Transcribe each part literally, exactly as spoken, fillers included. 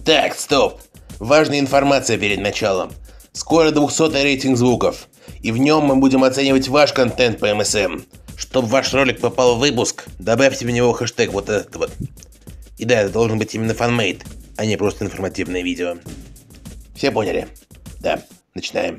Так, стоп. Важная информация перед началом. Скоро двухсотый рейтинг звуков, и в нем мы будем оценивать ваш контент по эм эс эм. Чтобы ваш ролик попал в выпуск, добавьте в него хэштег вот этот вот. И да, это должен быть именно фанмейд, а не просто информативное видео. Все поняли? Да, начинаем.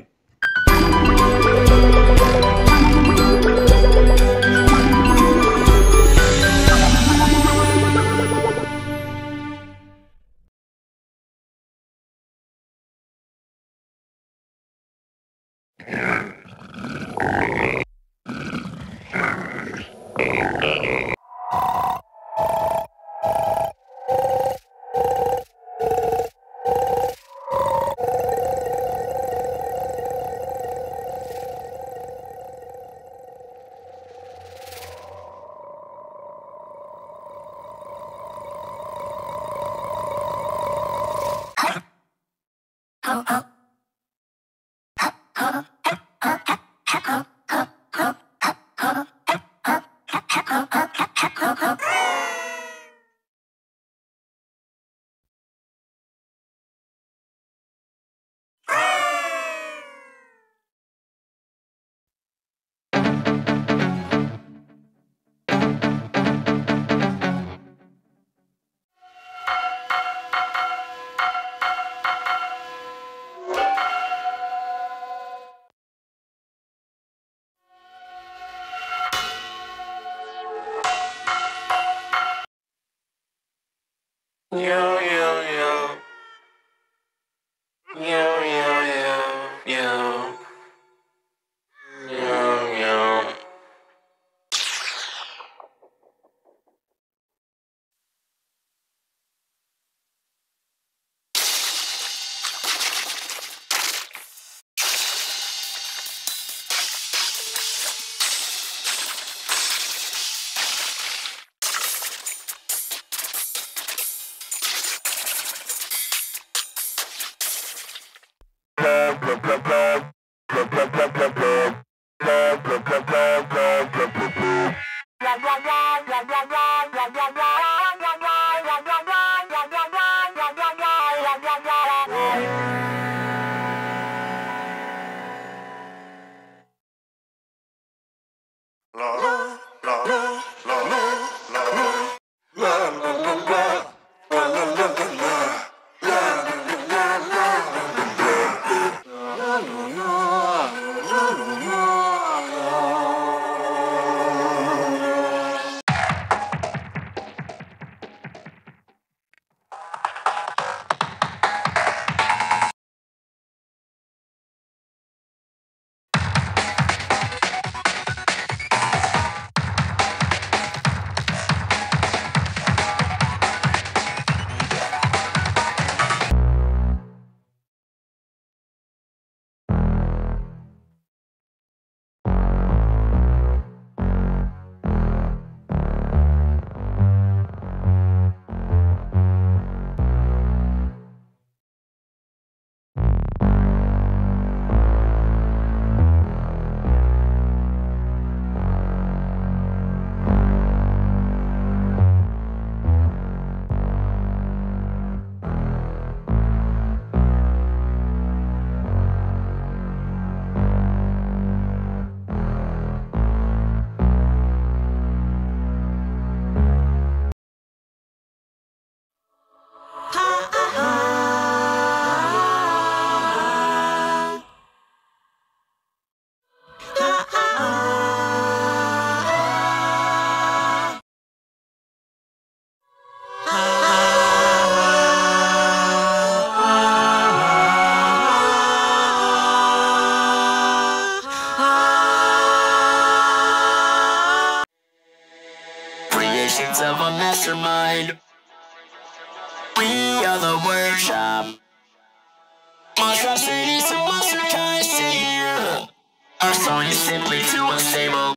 Yo, yo, yo. Yo, yo, yo, yo. Yo, yo. Creations of a mastermind. We are the workshop. Monstrosities to monster kinds to hear. Our song is simply too unstable.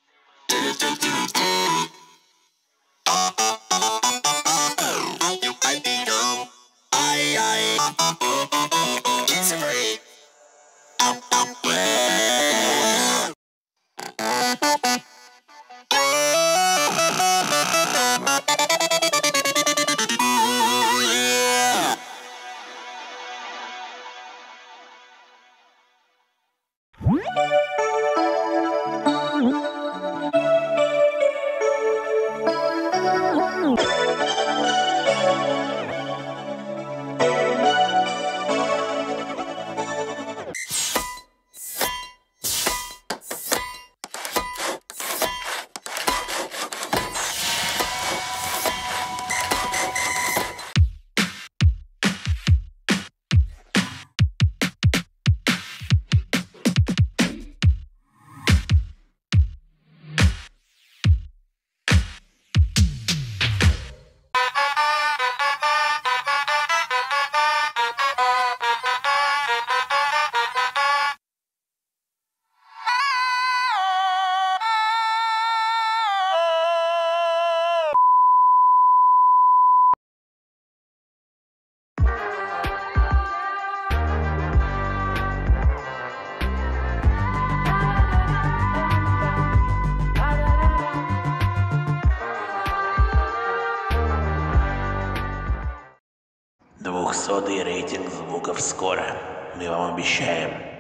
You might be dumb. I, I, it's a break. Двухсотый рейтинг звуков скоро. Мы вам обещаем.